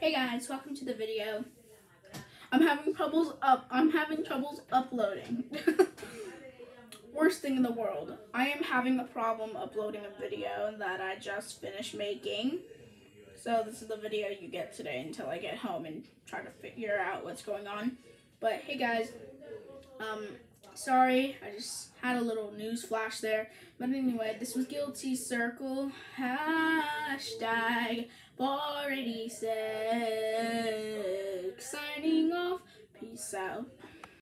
Hey guys, welcome to the video. I'm having troubles uploading. Worst thing in the world. I am having a problem uploading a video that I just finished making. So this is the video you get today until I get home and try to figure out what's going on. But hey guys, sorry, I just had a little news flash there. But anyway, this was Guilty Circle. Hashtag 486. Signing off. Peace out.